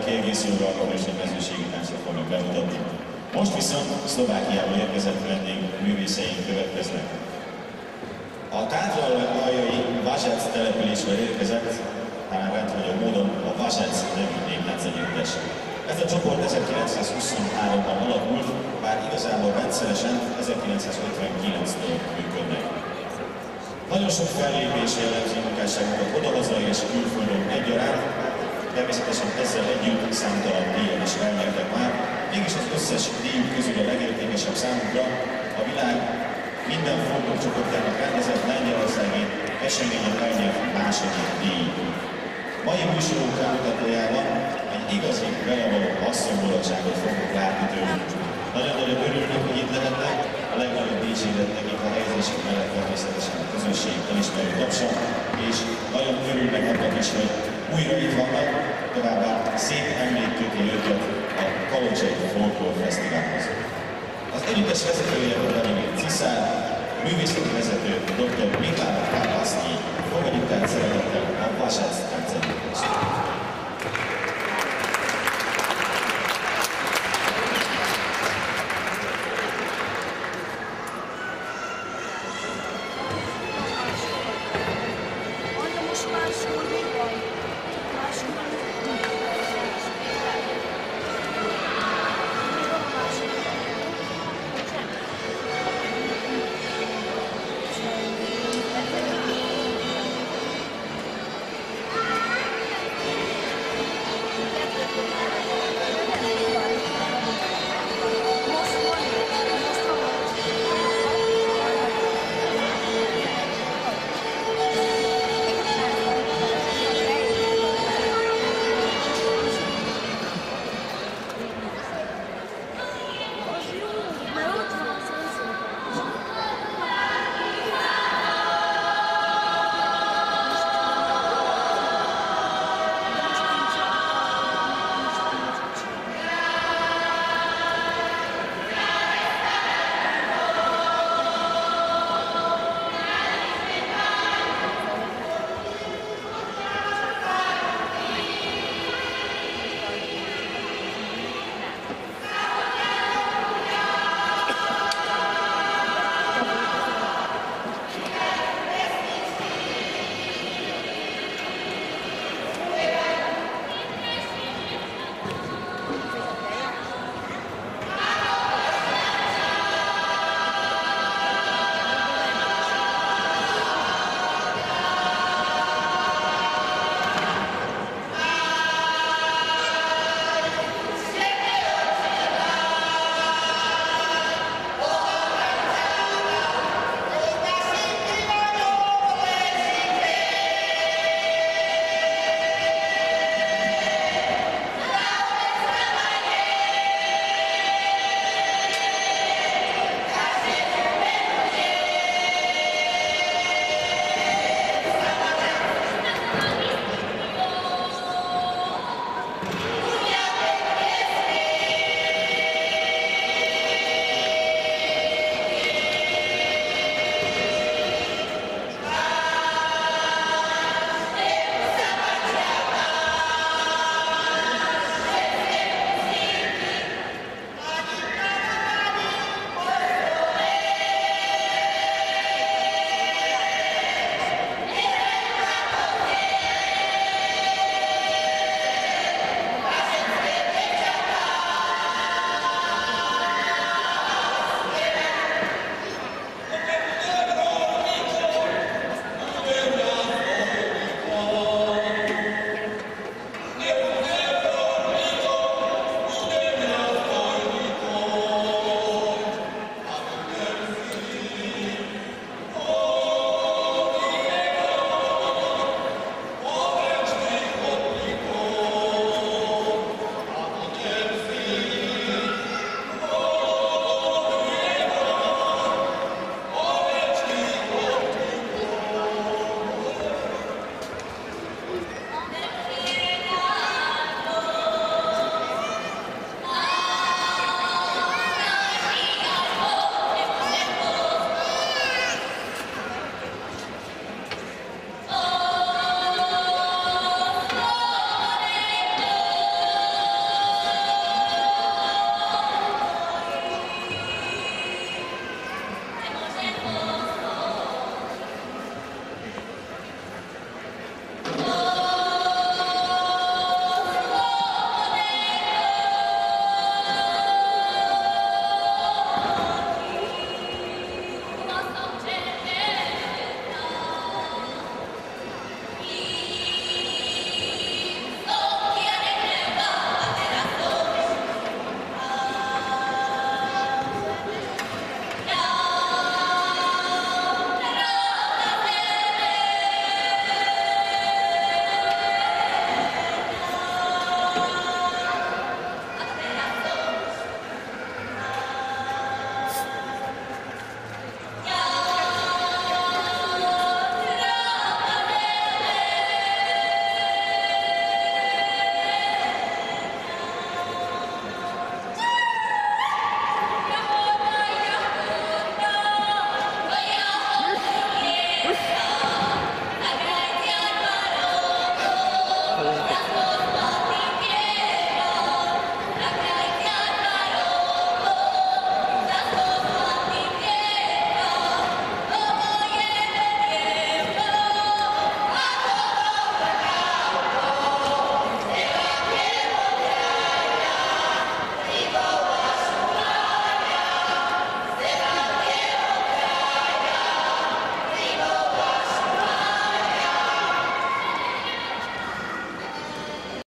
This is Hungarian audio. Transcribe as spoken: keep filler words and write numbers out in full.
kiegészülve alkoholos mezőségi táncot fognak bemutatni. Most viszont Szlovákiából érkezett vendég művészeink következnek. A Tátraljai Vasec településről érkezett, talán rendhagyó módon a Vasec nevű néptánc együttes. Ez a csoport ezerkilencszázhuszonháromban alakult, bár igazából rendszeresen ezerkilencszázötvenkilenctől működnek. Nagyon sok fellépés jellemzi munkásságokat odahaza és külföldön egyaránt, természetesen ezzel együtt számtalan díjat is elnyertek már, mégis az összes díjuk közül a legértékesebb számukra a világ minden fordulócsoportjának rendezett Lengyelországi eseményen elnyert második díj. Mai műsorunk bemutatójában egy igazi belevaló asszonyboldogságot fogunk látni tőlük. Nagyon-nagyon örülnek, hogy itt lehetnek, a legnagyobb dicséret nekik a helyezésük mellett természetesen a közösség elismerő tapsa, és nagyon örülnek annak is, hogy újra itt vannak, továbbá szép emlék köti őket a Kalocsai Folklór Fesztiválhoz. Az együttes vezetője Vladimir Ciszár, művészeti vezető doktor Miklár Kápásznyi, fogadjuk tehát szeretettel a Vasec táncegyüttest.